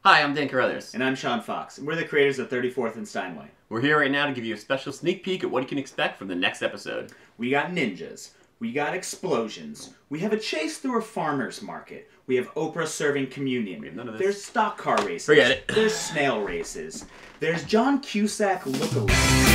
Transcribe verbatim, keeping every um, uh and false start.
Hi, I'm Dan Carruthers. And I'm Sean Fox, and we're the creators of thirty-fourth and Steinway. We're here right now to give you a special sneak peek at what you can expect from the next episode. We got ninjas. We got explosions. We have a chase through a farmer's market. We have Oprah serving communion. We have none of this. There's stock car races. Forget it. There's snail races. There's John Cusack lookalikes.